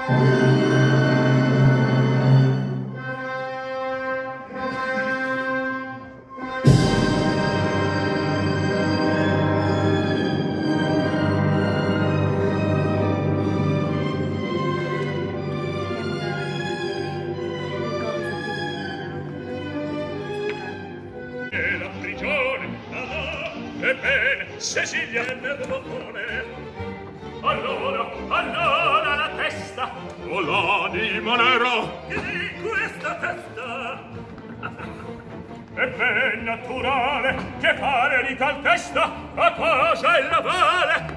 Allora la testa o l'anima nera di questa testa è ben naturale che fare di tal testa a cosa ella vale